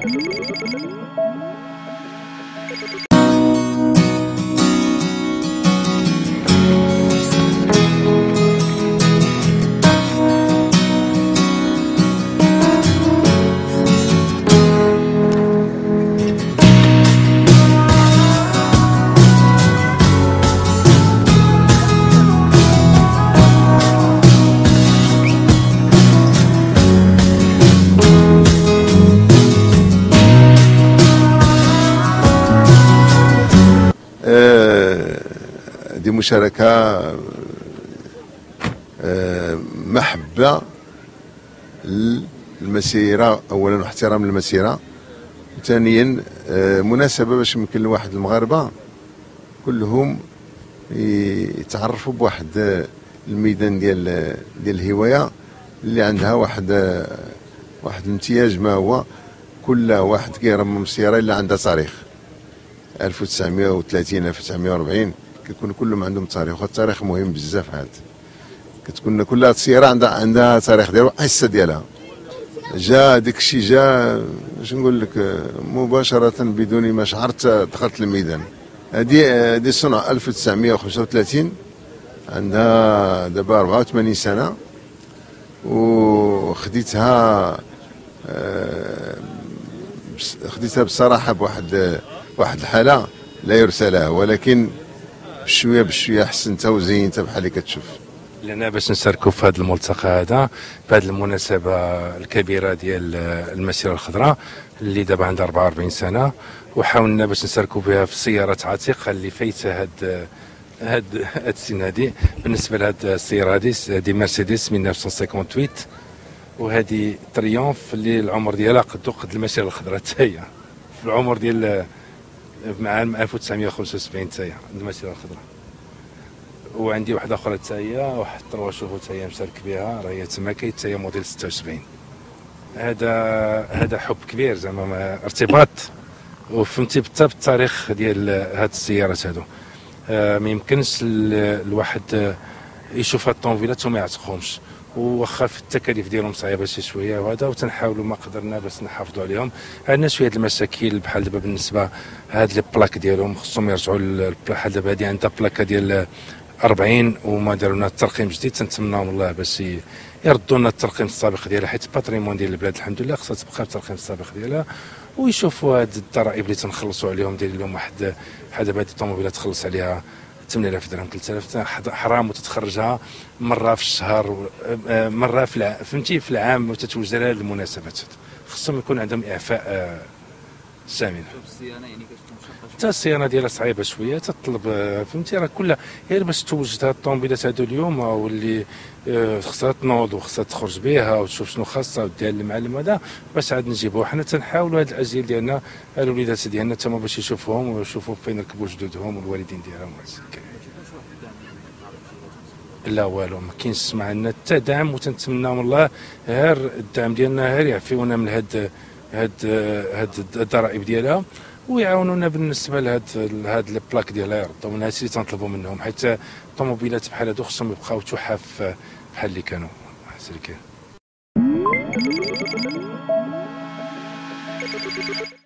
دي مشاركة محبة للمسيرة أولا، واحترام للمسيرة، ثانيا مناسبة باش يمكن لواحد المغاربة كلهم يتعرفوا بواحد الميدان ديال الهواية اللي عندها واحد الامتياز، ما هو كل واحد كيرمم السيارة اللي عندها تاريخ 1930 1940 كيكون كلهم عندهم تاريخ، والتاريخ مهم بزاف. هاد كتكون كل سياره عندها تاريخ ديالها وقصه ديالها. جا داك الشيء باش نقول لك مباشره بدون ما شعرت دخلت الميدان. هذه السنه 1935 عندها دابا 84 سنه، وخديتها بصراحه بواحد الحاله لا يرثى لها، ولكن بشويه بشويه حسنتها وزينتها بحال اللي كتشوف. لنا باش نشاركوا في هذا الملتقى هذا في هذه المناسبه الكبيره ديال المسيره الخضراء اللي دابا عندها 44 سنه، وحاولنا باش نشاركوا بها في سياره عتيقه اللي فايته هاد السن هذه. بالنسبه لهاد السياره هذه مرسيدس 1958، وهذه تريومف اللي العمر ديالها قد المسيره الخضراء حتى هي في العمر ديال مع عام 1975 حتى هي المسيره الخضراء. وعندي واحده اخرى حتى هي، واحد الطروه شوفوا حتى هي مشارك بها، راه هي تما كاين حتى هي موديل 76. هذا حب كبير زعما ارتباط، وفهمتي بالتاريخ ديال هاد السيارات هادو. ما يمكنش الواحد يشوف هاد الطوموبيلات وما يعتقهمش، وواخا في التكاليف ديالهم صعيبه شي شويه وهذا، وتنحاولوا ما قدرنا باش نحافظوا عليهم. عندنا شويه المشاكل بحال دابا بالنسبه هاد لي بلاك ديالهم، خصهم يرجعوا بحال دابا هادي عندها بلاكه ديال 40 وما داروا لنا الترقيم جديد. تنتمناهم الله باش يردوا لنا الترقيم السابق ديالها، حيت باتريمون ديال البلاد الحمد لله خصها تبقى بالترقيم السابق ديالها، ويشوفوا هاد الضرائب اللي تنخلصوا عليهم، داير لهم واحد بحال دابا هاد الطوموبيلات تخلص عليها 8000 درهم 3000 حرام، وتتخرجها مره في الشهر، مره فهمتي في العام، وتتوجد لها المناسبات. خصهم يكون عندهم اعفاء ثمين. حتى الصيانه ديالها صعيبه شويه، تطلب فهمتي راه كلها غير باش توجد هاد الطوموبيلات هادو اليوم، واللي خصها تنوض وخصها تخرج بها وتشوف شنو خاصها وديها للمعلم هذا باش عاد نجيبوه. حنا تنحاولوا هاد الاجيال ديالنا الوليدات ديالنا تما باش يشوفوهم ويشوفوا فين ركبوا جدودهم والوالدين ديالهم. لا والو، ما كاينش معنا حتى دعم، وتنتمناو من الله غير الدعم ديالنا، غير يعفيونا من هاد الضرائب ديالها، ويعاونونا بالنسبه لهاد لي بلاك ديالها، يردوا من هادشي اللي تنطلبوا منهم، حيت الطوموبيلات بحال هادو خصهم يبقاو تحاف بحال اللي كانوا. هادشي اللي كاين.